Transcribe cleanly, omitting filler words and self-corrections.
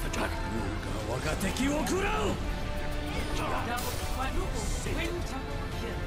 the dragon. 我が敵を食らう Double, quadruple, win, triple kill.